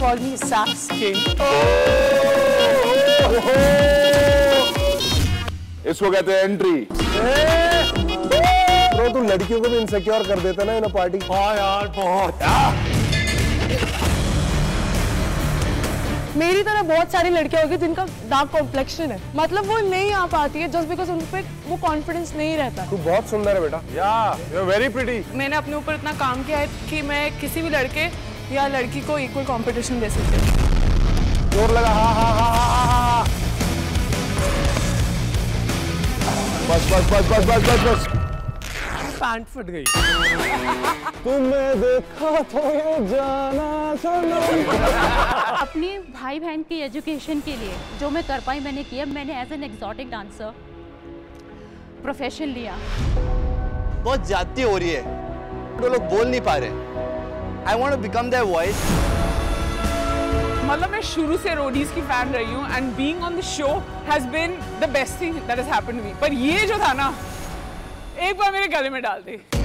call me Sass King. इसको कहते हैं एंट्री। ब्रो तू लड़कियों को भी इनसिक्योर कर देता ना इन पार्टी। हाँ यार बहुत। मेरी तरह बहुत सारी लड़कियां होगी जिनका डार्क कॉम्प्लेक्शन है, मतलब वो नहीं आ पाती है जस्ट बिकॉज उन पे वो कॉन्फिडेंस नहीं रहता। तू बहुत सुंदर है बेटा। या यू आर वेरी प्रिटी। मैंने अपने ऊपर इतना काम किया है कि मैं किसी भी लड़के या लड़की को इक्वल कंपटीशन दे सकती हूँ। जोर लगा। हाँ हाँ हाँ हाँ हाँ। बस बस बस बस बस बस बस। पैंट फट गई। तुम्हें देखा तो ये जाना सनम। अपनी भाई बहन की एजुकेशन के लिए जो मैं कर पाई मैंने किया। मैंने as an exotic dancer profession लिया। बहुत ज्यादती हो रही है, वो लोग बोल नहीं पा रहे। I want to become their voice. मतलब मैं शुरू से रोडीज की फैन रही हूँ and being on the show has been the best thing that has happened to me. पर ये जो था ना, एक बार मेरे गले में डाल दी।